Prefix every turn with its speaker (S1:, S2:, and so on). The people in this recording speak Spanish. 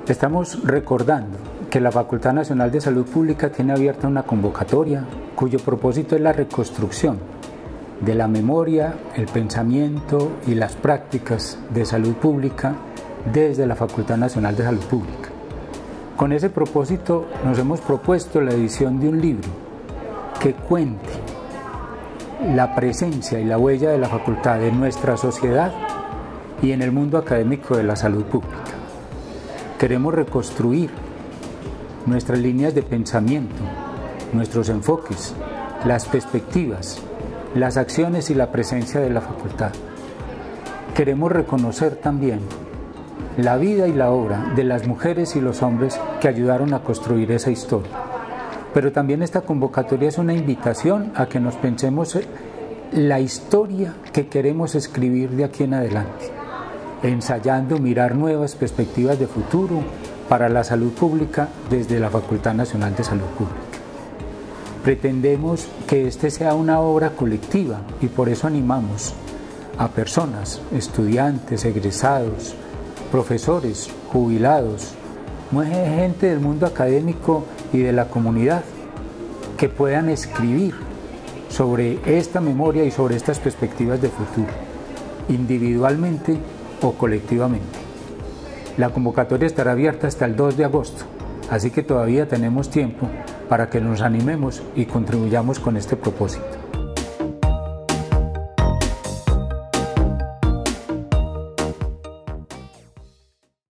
S1: Estamos recordando que la Facultad Nacional de Salud Pública tiene abierta una convocatoria cuyo propósito es la reconstrucción de la memoria, el pensamiento y las prácticas de salud pública desde la Facultad Nacional de Salud Pública. Con ese propósito nos hemos propuesto la edición de un libro que cuente la presencia y la huella de la facultad en nuestra sociedad y en el mundo académico de la salud pública. Queremos reconstruir nuestras líneas de pensamiento, nuestros enfoques, las perspectivas, las acciones y la presencia de la facultad. Queremos reconocer también la vida y la obra de las mujeres y los hombres que ayudaron a construir esa historia. Pero también esta convocatoria es una invitación a que nos pensemos la historia que queremos escribir de aquí en adelante, ensayando mirar nuevas perspectivas de futuro para la salud pública desde la Facultad Nacional de Salud Pública. Pretendemos que este sea una obra colectiva y por eso animamos a personas, estudiantes, egresados, profesores, jubilados, gente del mundo académico y de la comunidad que puedan escribir sobre esta memoria y sobre estas perspectivas de futuro, individualmente o colectivamente. La convocatoria estará abierta hasta el 2 de agosto, así que todavía tenemos tiempo para que nos animemos y contribuyamos con este propósito.